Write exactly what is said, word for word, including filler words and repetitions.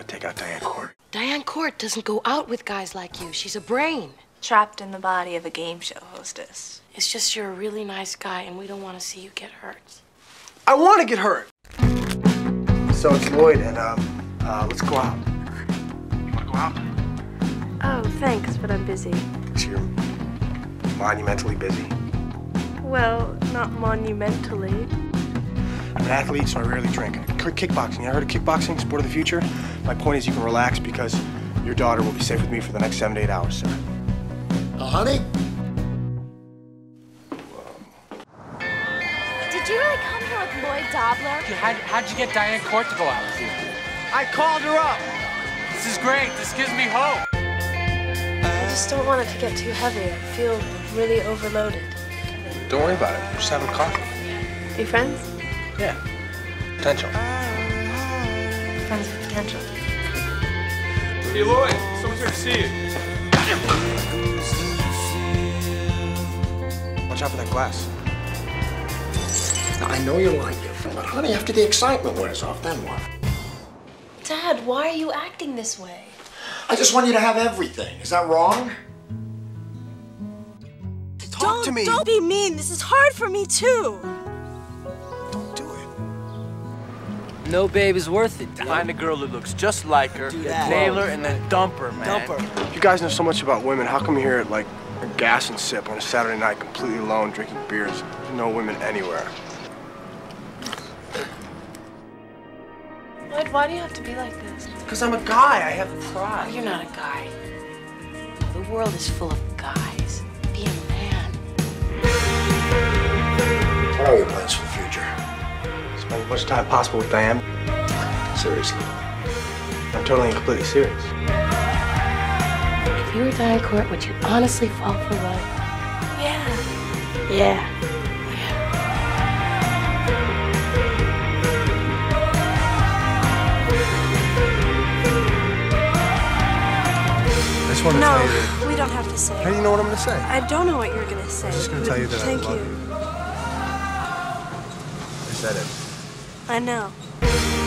take out Diane Court. Diane Court doesn't go out with guys like you. She's a brain. Trapped in the body of a game show hostess. It's just you're a really nice guy, and we don't want to see you get hurt. I want to get hurt. So it's Lloyd, and um, uh, let's go out. You want to go out? Oh, thanks, but I'm busy. So you're monumentally busy. Well, not monumentally. I'm an athlete, so I rarely drink. Kickboxing. You heard of kickboxing? Sport of the future? My point is you can relax because your daughter will be safe with me for the next seven to eight hours, sir. Uh, honey? Did you really come here with Lloyd Dobler? How'd, how'd you get Diane Court to go out with you? I called her up. This is great. This gives me hope. I just don't want it to get too heavy. I feel really overloaded. Don't worry about it. We're just having coffee. You friends? Yeah. Potential. Friends with potential. Hey, Lloyd. Someone's here to see you. Watch out for that glass. Now, I know you like it, but honey, after the excitement wears off, then what? Dad, why are you acting this way? I just want you to have everything. Is that wrong? Talk don't, to me. Don't be mean. This is hard for me, too. Don't do it. No babe is worth it, dude. Find a girl that looks just like her, nail her, and then dump her, man. Dump her. You guys know so much about women. How come you're here at, like, a gas and sip on a Saturday night completely alone drinking beers? There's no women anywhere. Lloyd, why do you have to be like this? Because I'm a guy. I have pride. Oh, you're not a guy. The world is full of guys. Be a man. What are your plans for the future? Spend as much time possible with Diane. Seriously. I'm totally and completely serious. If you were Diane Court, would you honestly fall for love? Yeah. Yeah. I just want to No, tell you that. we don't have to say. How do you know what I'm going to say? I don't know what you're going to say. I'm just going to tell you that Thank I love you. you. I said it. I know.